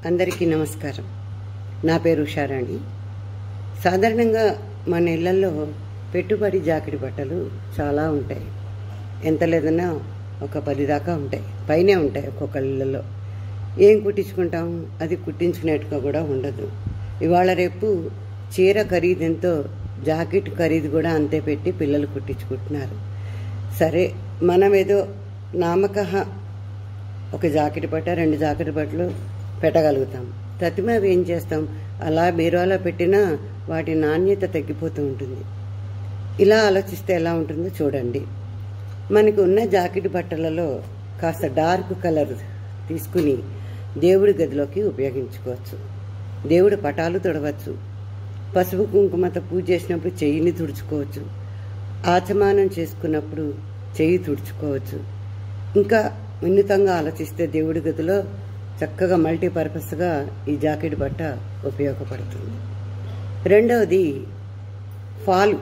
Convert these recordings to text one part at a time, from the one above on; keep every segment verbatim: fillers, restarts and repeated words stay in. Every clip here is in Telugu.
అందరికీ నమస్కారం. నా పేరు ఉషారాణి. సాధారణంగా మన ఇళ్లలో పెట్టుబడి జాకెట్ బట్టలు చాలా ఉంటాయి. ఎంత లేదన్నా ఒక పది దాకా ఉంటాయి, పైనే ఉంటాయి ఒక్కొక్క ఇళ్లలో. ఏం కుట్టించుకుంటాం, అది కుట్టించుకునేట్టుగా కూడా ఉండదు. ఇవాళ రేపు చీర ఖరీదు ఎంతో, జాకెట్ ఖరీదు కూడా అంతే పెట్టి పిల్లలు కుట్టించుకుంటున్నారు. సరే, మనం ఏదో నామకహ ఒక జాకెట్ బట్ట రెండు జాకెట్ బట్టలు పెట్టగలుగుతాం. ప్రతిమవి ఏం చేస్తాం, అలా బీరువాలో పెట్టినా వాటి నాణ్యత తగ్గిపోతూ ఉంటుంది. ఇలా ఆలోచిస్తే ఎలా ఉంటుందో చూడండి. మనకు ఉన్న జాకెట్ బట్టలలో కాస్త డార్క్ కలర్ తీసుకుని దేవుడి గదిలోకి ఉపయోగించుకోవచ్చు. దేవుడి పటాలు తుడవచ్చు, పసుపు కుంకుమతో పూజ చేసినప్పుడు చెయ్యిని తుడుచుకోవచ్చు, ఆచమానం చేసుకున్నప్పుడు చెయ్యి తుడుచుకోవచ్చు. ఇంకా వినూతంగా ఆలోచిస్తే దేవుడి గదిలో చక్కగా మల్టీపర్పస్గా ఈ జాకెట్ బట్ట ఉపయోగపడుతుంది. రెండవది ఫాలు.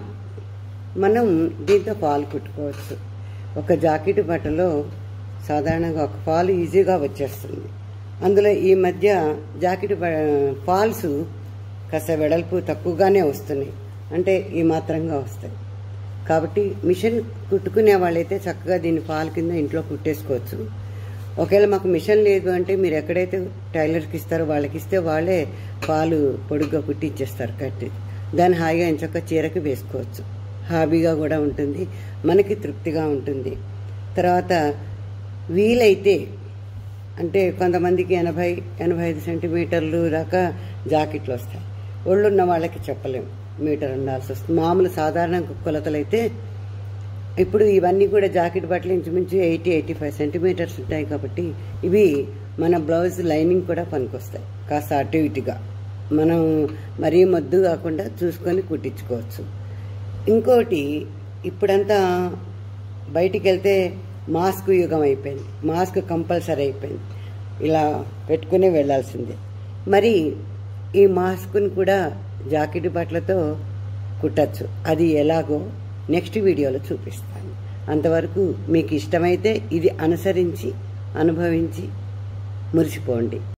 మనం దీంతో ఫాల్ కుట్టుకోవచ్చు. ఒక జాకెట్ బట్టలో సాధారణంగా ఒక ఫాల్ ఈజీగా వచ్చేస్తుంది. అందులో ఈ మధ్య జాకెట్ ఫాల్స్ కాస్త వెడల్పు తక్కువగానే వస్తున్నాయి, అంటే ఈ మాత్రంగా వస్తాయి. కాబట్టి మిషన్ కుట్టుకునే వాళ్ళైతే చక్కగా దీన్ని ఫాల్ కింద ఇంట్లో కుట్టేసుకోవచ్చు. ఒకవేళ మాకు మిషన్ లేదు అంటే మీరు ఎక్కడైతే టైలర్కి ఇస్తారో వాళ్ళకి ఇస్తే వాళ్ళే పాలు పొడుగ్గా కుట్టించేస్తారు కట్టి. దాన్ని హాయిగా ఇంచక్క చీరకి వేసుకోవచ్చు. హాబీగా కూడా ఉంటుంది, మనకి తృప్తిగా ఉంటుంది. తర్వాత వీలైతే అంటే కొంతమందికి ఎనభై ఎనభై ఐదు సెంటీమీటర్లు దాకా జాకెట్లు వస్తాయి. ఒళ్ళున్న వాళ్ళకి చెప్పలేము, మీటర్ ఉండాల్సి వస్తుంది. మామూలు సాధారణ కొలతలు అయితే ఇప్పుడు ఇవన్నీ కూడా జాకెట్ బట్టలు ఇంచుమించు ఎయిటీ ఎయిటీ ఫైవ్ సెంటీమీటర్స్ ఉంటాయి. కాబట్టి ఇవి మన బ్లౌజ్ లైనింగ్ కూడా పనికొస్తాయి. కాస్త అటు ఇటుగా మనం మరీ మొద్దు కాకుండా చూసుకొని కుట్టించుకోవచ్చు. ఇంకోటి, ఇప్పుడంతా బయటికి వెళ్తే మాస్క్ యుగం అయిపోయింది. మాస్క్ కంపల్సరీ అయిపోయింది, ఇలా పెట్టుకునే వెళ్ళాల్సిందే. మరి ఈ మాస్క్ని కూడా జాకెట్ బట్టలతో కుట్టచ్చు. అది ఎలాగో నెక్స్ట్ వీడియోలో చూపిస్తాను. అంతవరకు మీకు ఇష్టమైతే ఇది అనుసరించి అనుభవించి మురిసిపోండి.